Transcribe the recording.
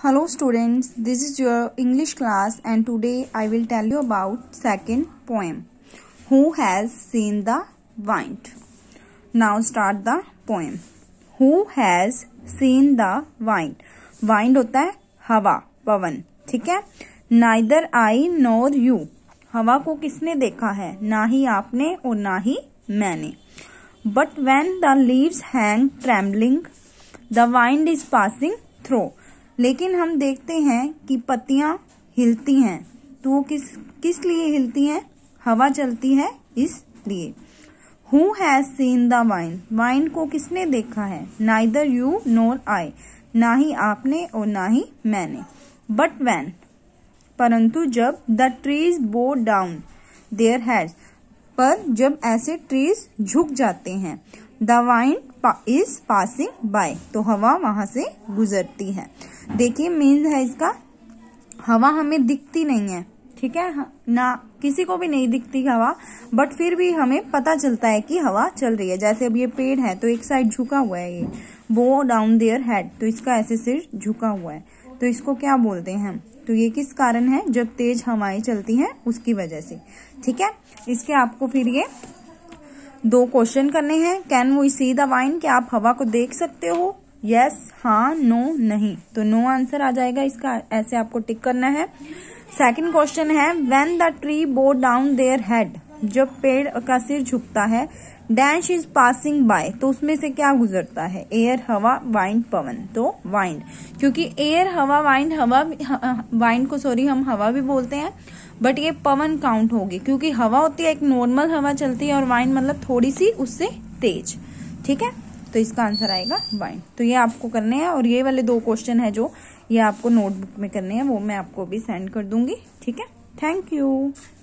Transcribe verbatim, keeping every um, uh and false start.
Hello students, this is your English class and today I will tell you about second poem. Who has seen the wind? Now start the poem. Who has seen the wind? Wind होता है हवा, पवन, ठीक है. Neither I nor you. हवा को किसने देखा है? ना ही आपने और ना ही मैंने. But when the leaves hang trembling, the wind is passing through. लेकिन हम देखते हैं कि पत्तियां हिलती हैं, तो वो किस किस लिए हिलती हैं? हवा चलती है इसलिए. Who has seen the wind? Wind को किसने देखा है? Neither you nor I. ना ही आपने और ना ही मैंने. But when, परंतु जब the trees bow down their heads, पर जब ऐसे ट्रीज झुक जाते हैं, the wind is passing by, तो हवा वहां से गुजरती है. देखिए मीन्स है इसका, हवा हमें दिखती नहीं है, ठीक है ना, किसी को भी नहीं दिखती हवा, बट फिर भी हमें पता चलता है कि हवा चल रही है. जैसे अब ये पेड़ है तो एक साइड झुका हुआ है, ये बो डाउन देयर हेड, तो इसका ऐसे सिर झुका हुआ है, तो इसको क्या बोलते हैं हम? तो ये किस कारण है? जब तेज हवाएं चलती हैं उसकी वजह से, ठीक है. इसके आपको फिर ये दो क्वेश्चन करने हैं. Can we see the wind? क्या आप हवा को देख सकते हो? यस, हाँ, नो, नहीं, तो नो आंसर आ जाएगा इसका, ऐसे आपको टिक करना है. सेकंड क्वेश्चन है when the tree bow down their head, जब पेड़ का सिर झुकता है, डैश इज पासिंग बाय, तो उसमें से क्या गुजरता है? एयर, हवा, वाइंड, पवन, तो वाइंड, क्योंकि एयर, हवा, वाइंड, हवा वाइंड को सॉरी हम हवा भी बोलते हैं, बट ये पवन काउंट होगी क्योंकि हवा होती है एक नॉर्मल हवा चलती है और वाइंड मतलब थोड़ी सी उससे तेज, ठीक है. तो इसका आंसर आएगा वाइंड. तो ये आपको करने हैं और ये वाले दो क्वेश्चन है जो ये आपको नोटबुक में करने हैं, वो मैं आपको भी सेंड कर दूंगी, ठीक है. Thank you.